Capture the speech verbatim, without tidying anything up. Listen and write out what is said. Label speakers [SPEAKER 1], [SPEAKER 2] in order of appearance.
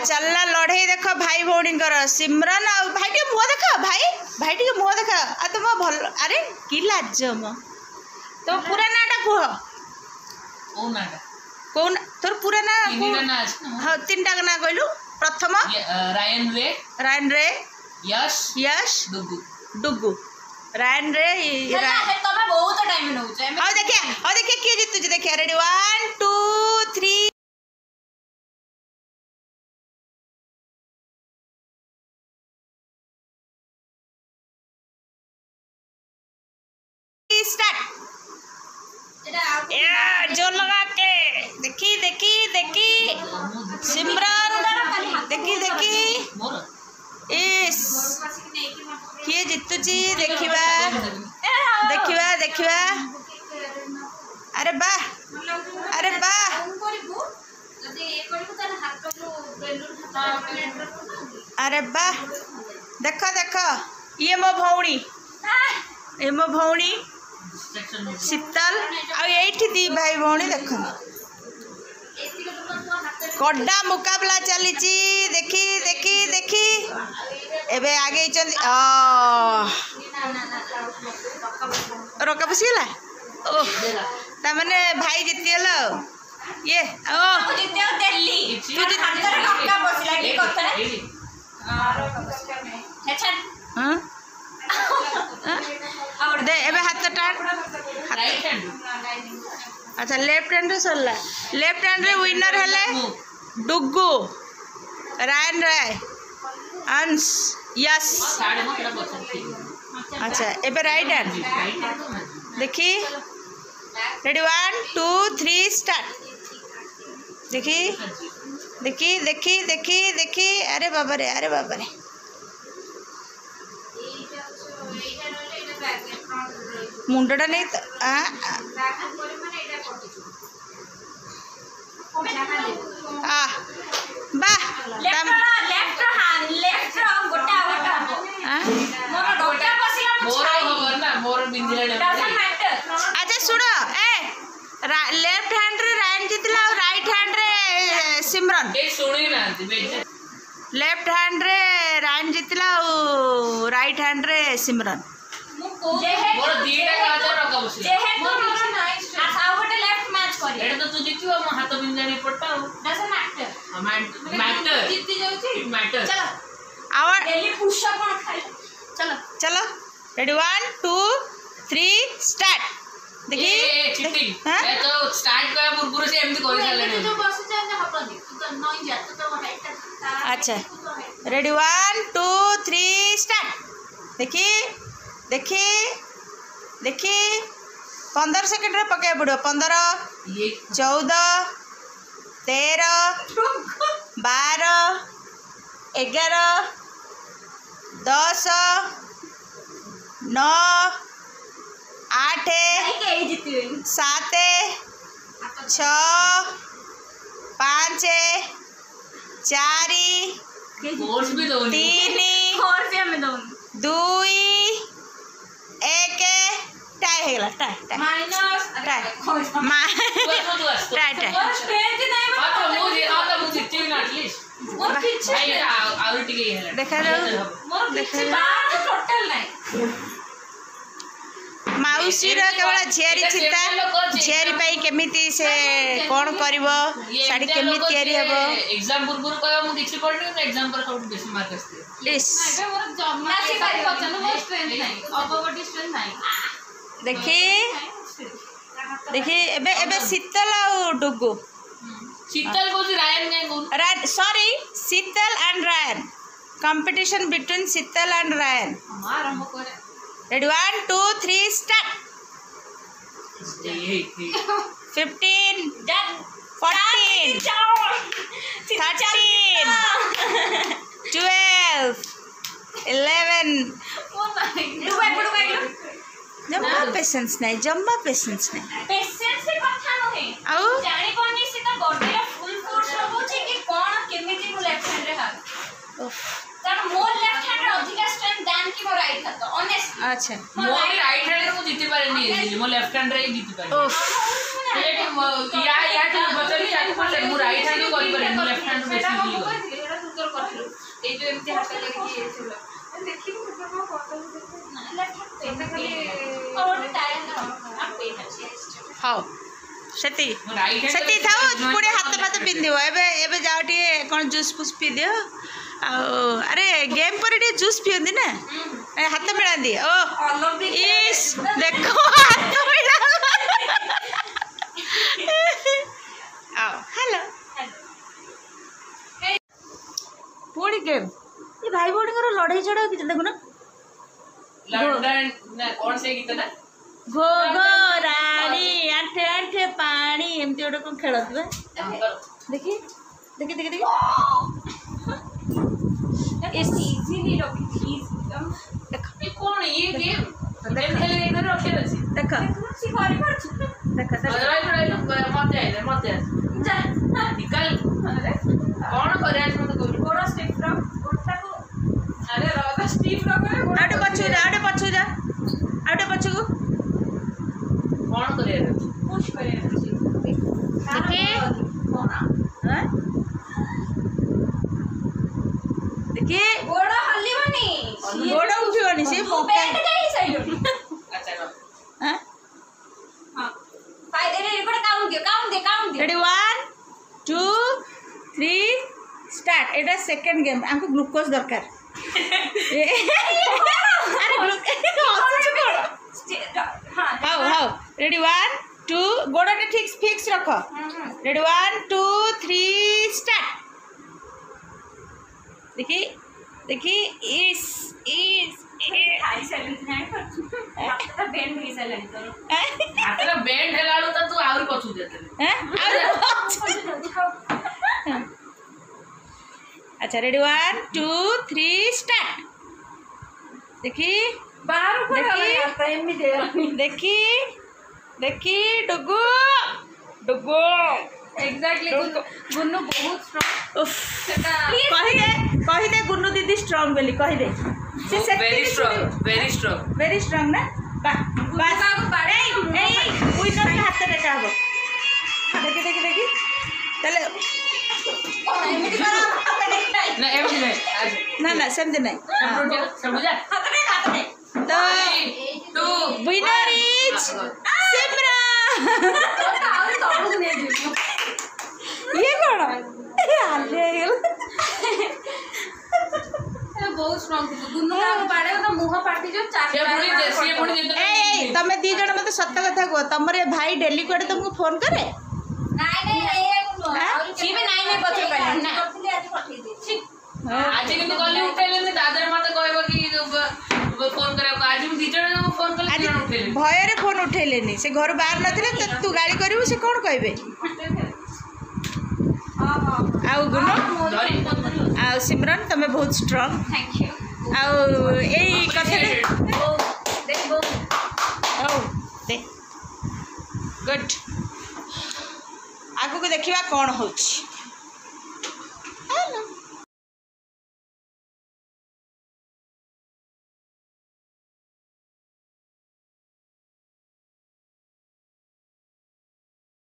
[SPEAKER 1] चलना लड़े देख भाई भौणी सिमरन आ भाई टे मुह देख भाई भाई टे मुह देख आ तुम भल अरे कि लाज म तो पूरा नाटा कह कौ तोर पूरा ना हाँ तीन टा ना कहलु प्रथम
[SPEAKER 2] रायन रे
[SPEAKER 1] रायन रे
[SPEAKER 2] यश
[SPEAKER 1] यश
[SPEAKER 2] डुगु
[SPEAKER 1] डुगु रायन रे
[SPEAKER 3] तमे बहुत टाइम नउछे
[SPEAKER 1] हां देखिए हां देखिए के जीतु देखिए ready one two three start या जोर लगा के देखी देखी देखी सिमरन देखी देखी इस किए जीतुची देखिबा देखिबा देखिबा अरे वाह अरे वाह अरे वाह देख देख ये मो भौणी ये मो भौणी शीतल आठी दी भाई भौणी देख कड्डा मुकाबला चली देखी देखी देखी एबे आगे रका बसीगला ओह तमने भाई जीतीगल ये ओ हाँ दे एबे हाथ टाण अच्छा लेफ्ट हैंड रे सरला लेफ्ट हैंड रे विनर हेले डुगु रायन राय अंश यस अच्छा एबे राइट हैंड देखी ready one two three start देखी देखी देखी देखी देखी अरे बाबा रे अरे बाबा रे मुंडटा नहीं तो आ आ बा
[SPEAKER 3] लेफ्ट हैंड लेफ्ट गोटा गोटा मोर गोटा पसिला
[SPEAKER 2] मोर खबर ना मोर बिंदिला
[SPEAKER 3] डजंट मैटर
[SPEAKER 1] अच्छा सुनो ए लेफ्ट हैंड रे रायन जितला और राइट हैंड रे सिमरन
[SPEAKER 2] ए सुनी ना
[SPEAKER 1] लेफ्ट हैंड रे रायन जितला और राइट हैंड रे सिमरन
[SPEAKER 2] मोर दीटा काज रका बसी
[SPEAKER 3] जे है तो आ साउ गोटे लेफ्ट मैच करी
[SPEAKER 2] एटा तो तू जितु हम हाथ बिंदानी पड़ता
[SPEAKER 3] डजंट मैटर
[SPEAKER 2] मैटर
[SPEAKER 3] जीती जाउची
[SPEAKER 2] इट मैटर
[SPEAKER 3] चलो
[SPEAKER 1] आवर
[SPEAKER 3] डेली पुश अप कोन खाइ चलो
[SPEAKER 1] चलो ready one two three start देखी
[SPEAKER 2] ए चिटिंग ए तो स्टार्ट करा पूर्व से एमती करि साले
[SPEAKER 3] तो बस जाने हपनी तू तो नई जा तू तो राइट
[SPEAKER 1] अच्छा ready one two three start देखी देखी देखी पंद्रह सेकंड रे पके पड़ो पंद्रह चौदह तेरह बारह एगारह दस नौ आठ सात छ पाँच चार तीन दुई एक टाई हेगला टाई टाई
[SPEAKER 3] माइनस
[SPEAKER 1] टाई मा टाई टाई
[SPEAKER 3] और स्ट्रेंथ नहीं
[SPEAKER 2] आ तो मुझे आ तो मुझे जीती ना एटलीस्ट
[SPEAKER 3] मोर पीछे
[SPEAKER 2] भाई आउट के हेला
[SPEAKER 1] देखा दो
[SPEAKER 3] मोर पीछे बार टोटल नहीं
[SPEAKER 1] माउसी रो केवल झेरी चिता झेरी पाई केमिति से कोन करबो साडी केमिति तयारी हेबो
[SPEAKER 2] एग्जाम बुरबुर कयो मु किछि पढनी ना एग्जाम पर कौन बेसी मार्क आस्ते
[SPEAKER 1] प्लीज
[SPEAKER 3] एबे मोर जम्मा से पाई बचन मोर स्ट्रेंथ नहीं अबवडी स्ट्रेंथ नहीं
[SPEAKER 1] देखी देखी एबे एबे शीतल आ डुगु
[SPEAKER 2] शीतल को रायन ने को
[SPEAKER 1] Ryan sorry Sheetal and Ryan competition between Sheetal and Ryan
[SPEAKER 3] हमार हम करे
[SPEAKER 1] ready one two three start fifteen fourteen thirteen twelve eleven जम्मा पेशेंस नहीं जम्मा पेशेंस नहीं
[SPEAKER 3] पेशेंस से कथा नहे
[SPEAKER 1] आउ
[SPEAKER 3] जानि कोनी से त बॉडी रा फुल फोर्स रहबो छै कि कोन केमिति मो लेफ्ट हैंड रे हाथ कारण मोर लेफ्ट हैंड रे अधिक स्ट्रेंथ देन कि मोर राइट हाथ ऑनेस्टली
[SPEAKER 1] अच्छा
[SPEAKER 2] मोर राइट हैंड रे मु जीति पारे नहीं मो लेफ्ट हैंड रे जीति पारे
[SPEAKER 1] ओफ
[SPEAKER 2] ये या या तो बचली या तो मु राइट हैंड को करि पारे मु लेफ्ट हैंड बेसी
[SPEAKER 3] जो एमती हाथ लेके ये सब देखिए मुझे को फोटो लेफ्ट हैंड खाली और टायर ना आप पेन अच्छी
[SPEAKER 1] हाउ सेती
[SPEAKER 2] राइट
[SPEAKER 1] सेती थाओ पुणे हाथ पात पिंदियो एबे एबे जाओ टिए कोन जूस पुस पी दियो अरे गेम पर टिए जूस पियंदी ना हाथ मिला दी ओ इस देखो हाथ मिला आओ हेलो पुणी गेम ये भाई भौणी को लड़ाई झगड़ा कि देखो ना
[SPEAKER 2] लंडन ना कौन से गीत ना
[SPEAKER 1] घो घो रानी आंठे आंठे पानी एमती गोटे कौन खेल देखी देखी देखी देखी
[SPEAKER 3] इजीली रखी एकदम
[SPEAKER 2] ये कौन ये गेम गेम खेले इधर रखे अछि
[SPEAKER 1] देख
[SPEAKER 3] सी घरे पर
[SPEAKER 1] देख
[SPEAKER 2] राइट राइट मत आइले मत
[SPEAKER 3] जा
[SPEAKER 2] निकल अरे कौन करे आज मत कोई
[SPEAKER 3] गोड़ा स्टिक फ्रॉम गोटा को अरे रगा स्टिक फ्रॉम
[SPEAKER 1] आउटे पछु जा आउटे पछु जा आउटे पछु को
[SPEAKER 2] कौन करे
[SPEAKER 3] पुश करे
[SPEAKER 1] देखी हां देखी
[SPEAKER 3] गोड़ा हल्लीबनी
[SPEAKER 1] गोड़ा उठिबनी से
[SPEAKER 3] बैठ गई सही
[SPEAKER 2] अच्छा ना
[SPEAKER 1] हां
[SPEAKER 3] हां फाइव रे रिकॉर्ड काउंट दे काउंट दे काउंट दे
[SPEAKER 1] ready one two three start एटा सेकंड गेम हमको ग्लूकोज दरकार अरे ग्लूकोज
[SPEAKER 3] हां
[SPEAKER 1] हाउ हाउ रेडी वन टू गोड़ा ठीक फिक्स रख ready one two three start देखी देखी इस इस
[SPEAKER 3] हाई साइलेंट नहीं पर हाथ बैंड भी साइलेंट करो
[SPEAKER 2] हातला बैंड हेलाडो त तू आउरी पछु देते
[SPEAKER 1] हैं अच्छा ready one two three start देखी
[SPEAKER 3] बाहर को
[SPEAKER 1] देखी
[SPEAKER 3] आता है मी दे
[SPEAKER 1] देखी देखी डुगु डुगु
[SPEAKER 3] एग्जैक्टली गुन्नू बहुत स्ट्रांग
[SPEAKER 1] उफ
[SPEAKER 3] सेटा
[SPEAKER 1] कहि दे कहि दे गुन्नू दीदी स्ट्रांग बेली कहि दे
[SPEAKER 2] very strong very strong
[SPEAKER 1] very strong ना बा बस
[SPEAKER 3] को पाड़े
[SPEAKER 1] ए विनर के हाथ रे का हो देखी देखी देखी चले
[SPEAKER 3] एमिति करो हाथ देख नहीं
[SPEAKER 2] ना एमती नहीं आज
[SPEAKER 1] ना ना समझ नहीं
[SPEAKER 2] समझ समझ
[SPEAKER 3] हाथ में हाथ में
[SPEAKER 1] तो
[SPEAKER 2] टू
[SPEAKER 1] विनर इज सिमरा
[SPEAKER 3] और तो नहीं दे
[SPEAKER 1] ये कौन हाले गेल
[SPEAKER 3] बहुत स्ट्रांग थी गुन्नू को पाड़े तो मुंह पाटी जो चार
[SPEAKER 2] से पुणी से पुणी
[SPEAKER 1] ए तमे दी जण मते सत्य कथा को तमरे भाई डेली कोडे तुमको फोन करे
[SPEAKER 3] नहीं नहीं ये और सी में नहीं नहीं पछे पहले ना आज पठी दे
[SPEAKER 2] आज किंतु कॉल उठेले ने दादर माते कहबो कि फोन करे आज हम दी जण फोन कले
[SPEAKER 1] आज
[SPEAKER 2] जण उठेले
[SPEAKER 1] भय रे फोन उठेलेनी से घर बाहर नथिले तो तू गाली करिवु से कोन कहबे
[SPEAKER 3] हां हां
[SPEAKER 1] आउ गुनो
[SPEAKER 2] धरी
[SPEAKER 1] आउ सिमरन तमे बहुत स्ट्रांग
[SPEAKER 3] थैंक यू
[SPEAKER 1] आउ एई कथा रे
[SPEAKER 3] देखो
[SPEAKER 1] ओ दे गुड आगु को देखिबा कोन होछि